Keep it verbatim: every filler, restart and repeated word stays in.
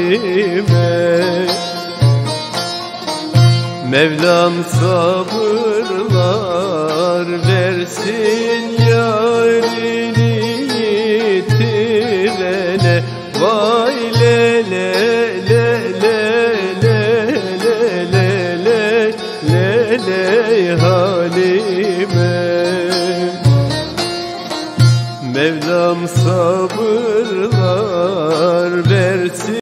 halime. Mevlam sabırlar versin yarini yitirene. Vay le le le le le le le le le le halime. Mevlam sabırlar